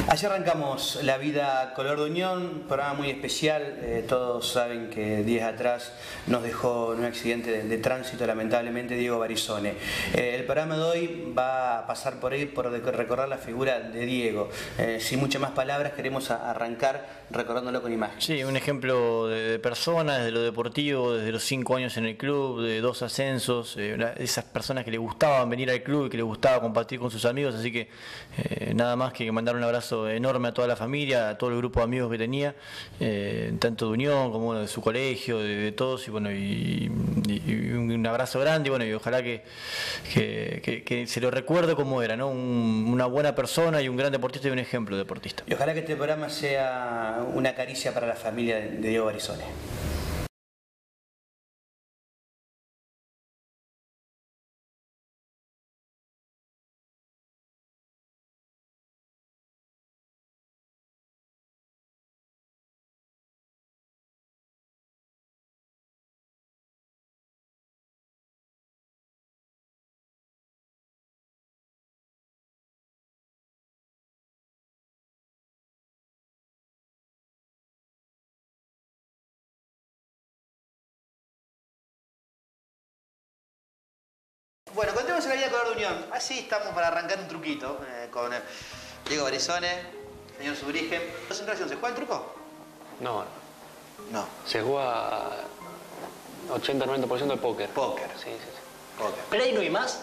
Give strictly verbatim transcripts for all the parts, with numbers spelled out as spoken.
Así arrancamos La Vida Color de Unión, programa muy especial. Eh, todos saben que días atrás nos dejó en un accidente de, de tránsito, lamentablemente, Diego Barisone. Eh, el programa de hoy va a pasar por ahí, por recordar la figura de Diego. Eh, sin muchas más palabras, queremos a, arrancar recordándolo con imágenes. Sí, un ejemplo de, de persona, desde lo deportivo, desde los cinco años en el club, de dos ascensos, eh, una, esas personas que le gustaban venir al club y que le gustaba compartir con sus amigos, así que eh, nada más que mandar un abrazo enorme a toda la familia, a todo el grupo de amigos que tenía, eh, tanto de Unión como bueno, de su colegio, de, de todos, y bueno, y, y, y un abrazo grande, y bueno, y ojalá que, que, que, que se lo recuerde como era, ¿no? Un, una buena persona y un gran deportista y un ejemplo de deportista. Y ojalá que este programa sea una caricia para la familia de, de Diego Barisone. Bueno, contemos en La Vida Color de Unión. Así estamos para arrancar un truquito eh, con eh, Diego Barisone, señor Subrigen. ¿En relación se juega el truco? No, No. se juega ochenta a noventa por ciento de póker. Póker. Sí, sí, sí. Póker. ¿Pero ahí no hay más?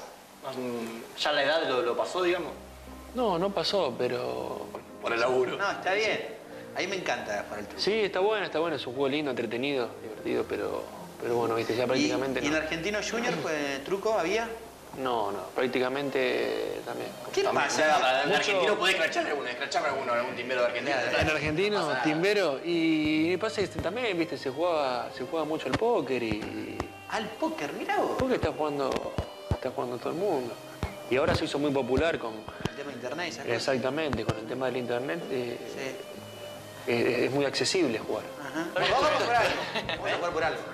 ¿Ya la edad lo, lo pasó, digamos? No, no pasó, pero... Por el laburo. No, está bien. Ahí me encanta jugar el truco. Sí, está bueno, está bueno. Es un juego lindo, entretenido, divertido, pero... Pero bueno, viste, ya prácticamente ¿Y, ¿Y en no. Argentino Junior pues, truco había? No, no, prácticamente también. ¿Qué También, pasa? o sea, en Mucho- Argentino podés escracharle alguno, escracharme alguno, algún timbero de Argentina. En No argentino, pasa nada. timbero, y pasa que también, viste, se juega, se juega mucho el póker y... Al póker, mirá vos. Porque está jugando, está jugando todo el mundo. Y ahora se hizo muy popular con... El tema de internet y esas cosas. Exactamente, con el tema del internet. eh, Sí. eh, es muy accesible jugar. Ajá. Vamos a jugar por algo. Vamos a jugar por algo.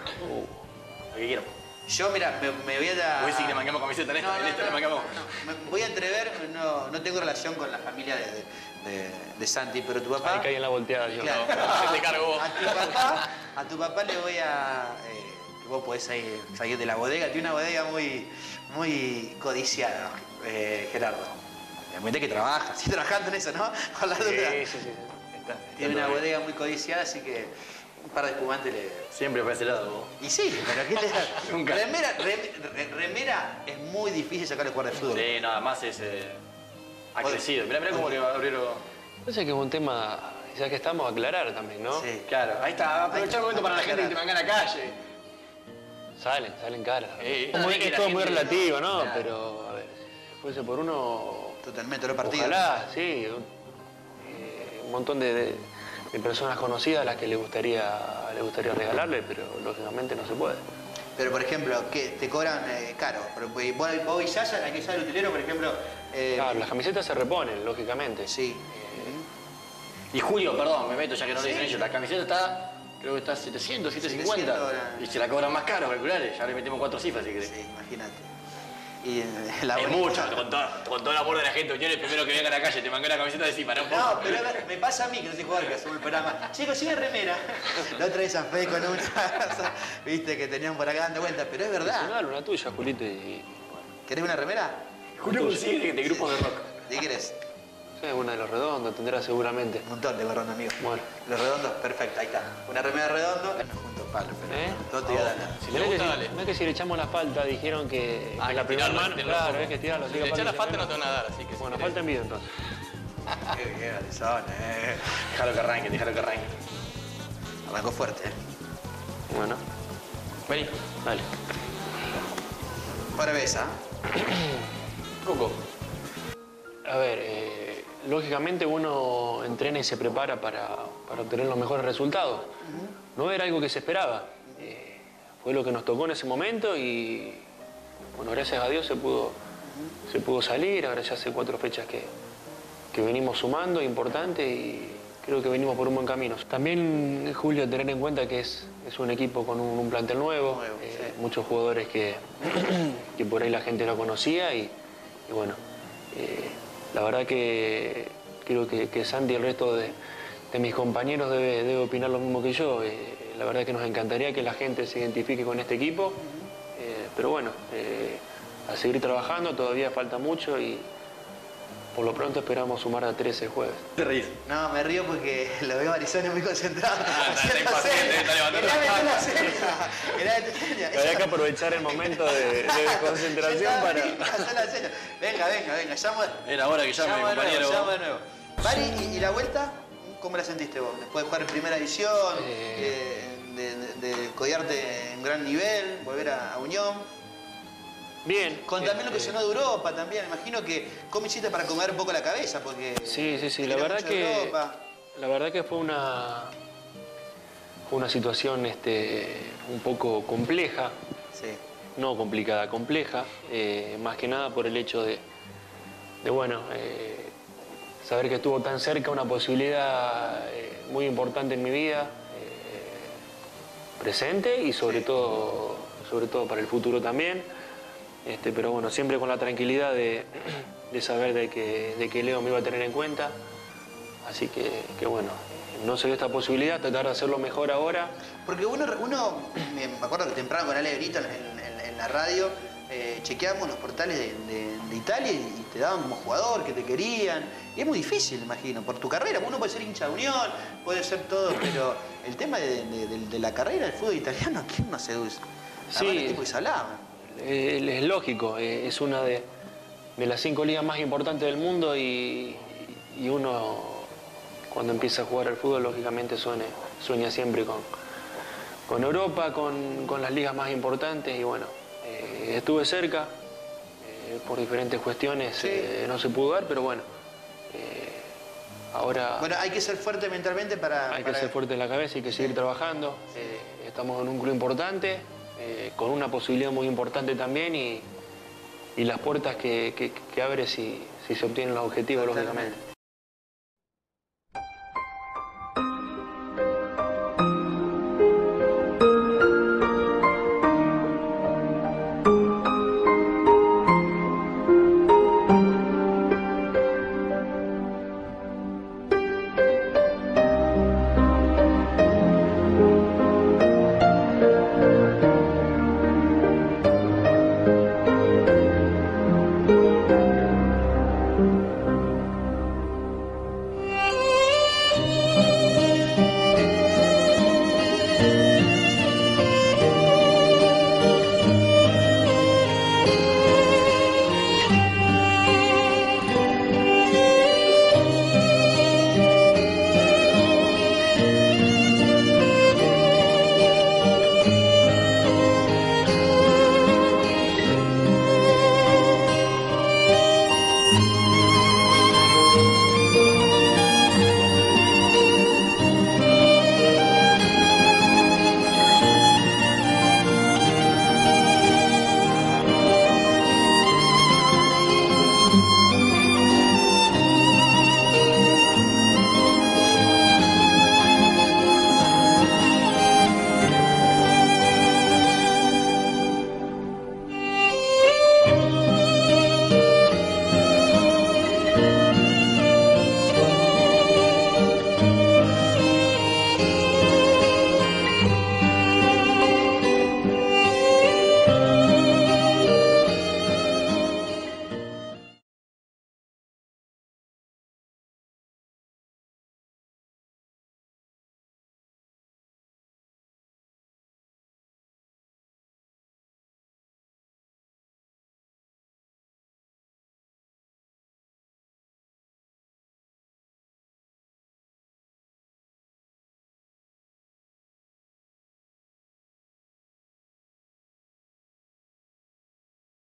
Lo que quiero. Yo, mira, me, me voy a... Voy a decir que le manquemos camiseta en esto, No, no, en esto no, le manquemos. no, me voy a atrever, no, no tengo relación con la familia de, de, de, de Santi, pero tu papá... Ahí caí en la volteada yo. Claro. Se te cargó. A tu papá, a tu papá le voy a... Eh, que vos podés ahí salir de la bodega. Tiene una bodega muy, muy codiciada, eh, Gerardo. Realmente que trabaja, sigue trabajando en eso, ¿no? Con la Sí, duda. sí, sí. sí. Está, está Tiene todo una bien. bodega muy codiciada, así que un par de espumantes le... Siempre para ese lado, vos. Y sí, pero ¿qué le da? Nunca. Remera, rem- re- remera es muy difícil sacarle jugar de fútbol. Sí, nada más es... Eh, ha crecido. Mirá, mirá cómo le abrieron... Parece que es un tema, ya que estamos, a aclarar también, ¿no? Sí. Claro, ahí está. Aprovechar el momento para la gente que te manga en la calle. Salen, salen caras. Sí. Es, muy- Sí, que es la todo gente- muy relativo, ¿no? Claro. Pero, a ver, si fuese por uno... Totalmente, los partidos. Ojalá, sí. eh, un montón de, de- de personas conocidas a las que le gustaría, le gustaría regalarle, pero lógicamente no se puede. Pero, por ejemplo, que te cobran eh, caro. Pero, pues, vos, vos y Yaya, la que sale el utilero, por ejemplo... eh, Claro, las camisetas se reponen, lógicamente. Sí. Y Julio, perdón, me meto ya que no lo Sí. dicen ellos. La camiseta está, creo que está setecientos, setecientos cincuenta. setecientos Y se la cobran más caro, calculales. Ya le metemos cuatro cifras, si querés. Sí, imagínate. Y eh, la Es bonita- mucho, con todo, con todo el amor de la gente. Unión, el primero que venga a la calle, te mangué la camiseta de encima, no No, pero a ver, me pasa a mí que no sé jugar, que hacemos el programa. Chicos, sigue remera. La otra vez a Fe con una, viste, que tenían por acá dando vueltas, pero es verdad. Personal, una tuya, Julito, y bueno, ¿Querés una remera? Julio consigue de grupos de rock. ¿De qué querés? sí, una de los redondos tendrá seguramente. Un montón de redondo, amigo. Bueno. Los redondos, perfecto, ahí está. Una remera redondo. No junto palo, pero ¿Eh? todo te iba a dar. Si No le es que gusta, si- dale. no es que si le echamos la falta, dijeron que, Ah, que la que primera tirarlo, mano, tirarlo claro, poco. es que tirarlo. Si le echas la falta no te van a dar, así que... Bueno, si falta envío entonces. Qué bien, Alisson, eh. Déjalo que arranque, déjalo que arranque. Arrancó fuerte, eh. Bueno, Vení. dale. Para besa. Truco. A ver, eh, lógicamente uno entrena y se prepara para, para obtener los mejores resultados. No era algo que se esperaba. Eh, fue lo que nos tocó en ese momento y, bueno, gracias a Dios se pudo, se pudo salir. Ahora ya hace cuatro fechas que, que venimos sumando, importante, y creo que venimos por un buen camino. También, Julio, tener en cuenta que es, es un equipo con un, un plantel nuevo, Nuevo, eh, sí. muchos jugadores que, que por ahí la gente no conocía y, y bueno, eh, la verdad que creo que, que Santi y el resto de, de mis compañeros debe, debe opinar lo mismo que yo. Eh, la verdad es que nos encantaría que la gente se identifique con este equipo, eh, pero bueno, eh, a seguir trabajando, todavía falta mucho y por lo pronto esperamos sumar a trece el jueves. ¿Te reís? No, me río porque lo veo a Barizone muy concentrado. Ah, está impaciente, está levantando Quería la meter mano. la seña. Quería meter seña. Había que aprovechar el momento de, de desconcentración para... Hacer la seña. Venga, venga, venga, llamo, Era hora que llame llamo mi de nuevo, compañero. llamo de nuevo. Bari, ¿y, y la vuelta? ¿Cómo la sentiste vos? Después de jugar en primera división, Eh. eh, de, de, de codearte en gran nivel, volver a, a Unión. Bien. Con también lo que este, sonó de Europa también, imagino que cómo hiciste para comer un poco la cabeza, porque... Sí, sí, sí, la miré verdad mucho de que... Europa. La verdad que fue una... Fue una situación este, un poco compleja. Sí. No complicada, compleja, eh, más que nada por el hecho de, de bueno, eh, saber que estuvo tan cerca una posibilidad eh, muy importante en mi vida, eh, presente y sobre, Sí. todo, sobre todo para el futuro también. Este, pero bueno, siempre con la tranquilidad de, de saber de que, de que Leo me iba a tener en cuenta. Así que, que bueno, no se dio esta posibilidad, tratar de hacerlo mejor ahora. Porque uno, uno me me acuerdo que temprano con Ale Brito en, en- en la radio, eh, chequeábamos los portales de, de- de Italia y te daban como jugador, que te querían. Y es muy difícil, imagino, por tu carrera. Uno puede ser hincha de Unión, puede ser todo, pero el tema de, de- de- de la carrera del fútbol italiano, ¿quién no seduce? Sí. Además, el tipo que se hablaba. Eh, Es lógico, eh, es una de, de las cinco ligas más importantes del mundo y, y uno cuando empieza a jugar al fútbol lógicamente sueña, sueña siempre con, con Europa, con, con las ligas más importantes y bueno, eh, estuve cerca, eh, por diferentes cuestiones Sí. eh, no se pudo dar, pero bueno, eh, ahora Bueno, hay que ser fuerte mentalmente para... hay que para- ser fuerte en la cabeza, hay que seguir trabajando, eh, estamos en un club importante, eh, con una posibilidad muy importante también y, y las puertas que, que, que abre si, si se obtienen los objetivos, Totalmente. lógicamente.